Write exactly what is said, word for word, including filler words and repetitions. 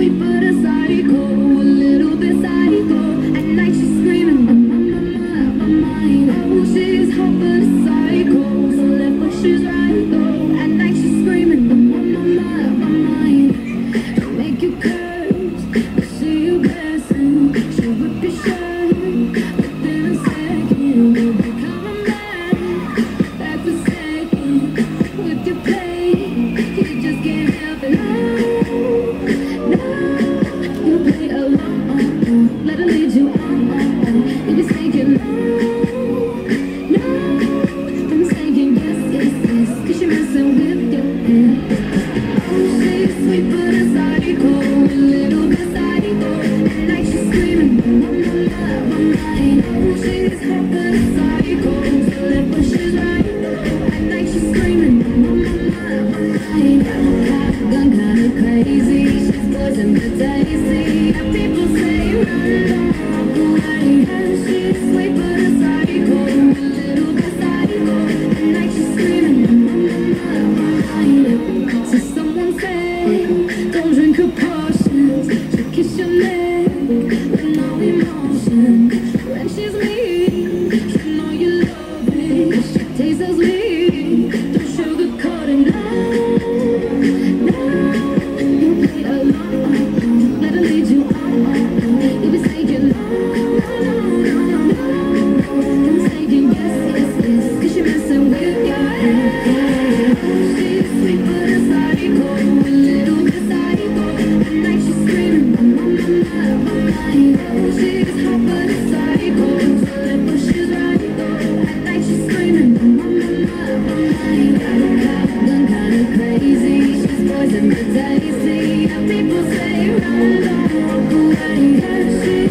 sweet but a psycho, a little bit psycho. At night she's screaming, my, my, my, my, my mind. Oh, she's hot but a psycho, so left but she's right though. At night she's screaming, my, my, my, my, my mind. She'll make you curse, she'll see you blessing. She'll rip your shirt within a second. You'll be coming back, back for second. With your play, you just can't help it. No, no, you play along, let her lead you on. You be saying no, no, I'm saying yes, yes, yes, cause you're messing with your head. Oh, she's sweet but a psycho, a little bit psycho. At night she's screaming, my, my, my, my mind. Oh, she's hot but a psycho, so left but she's right though. At night she's screaming, my, my, my, my mind. Got gun kinda crazy, she's poison but tasty. People say run, don't go away. She's sweet but a psycho, a little bit psycho. At night she's screaming, my, my, my, my mind. So someone say, don't drink her potions. She'll kiss your neck with no emotion. When she's mean, she know you love it. She tastes so sweet, don't sugarcoat it, no, no. You play along, let her lead you on. You be saying no, no, no, no. I'm saying yes, yes, yes, cause you're messing with your head. She's sweet but a psycho, a little bit psycho. At night she's screaming, my, my, my, my mind. Oh, she's hot but a psycho, so left but she's right though. At night she's screaming, my, my, my, my mind. Got gun kinda crazy, she's poison but tasty. People say run, don't go away. She's